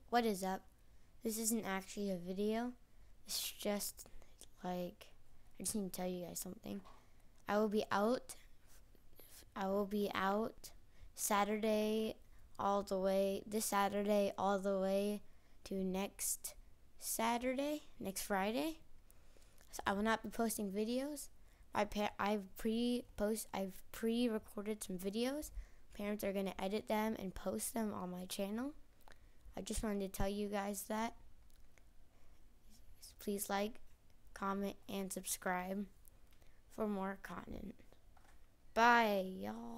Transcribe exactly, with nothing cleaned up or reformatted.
What is up? This isn't actually a video. It's just like, I just need to tell you guys something. I will be out. I will be out Saturday all the way, this Saturday all the way to next Saturday, next Friday. So I will not be posting videos. I pa I've pre-post I've pre-recorded some videos. Parents are gonna edit them and post them on my channel. I just wanted to tell you guys that. Please like, comment, and subscribe for more content. Bye, y'all.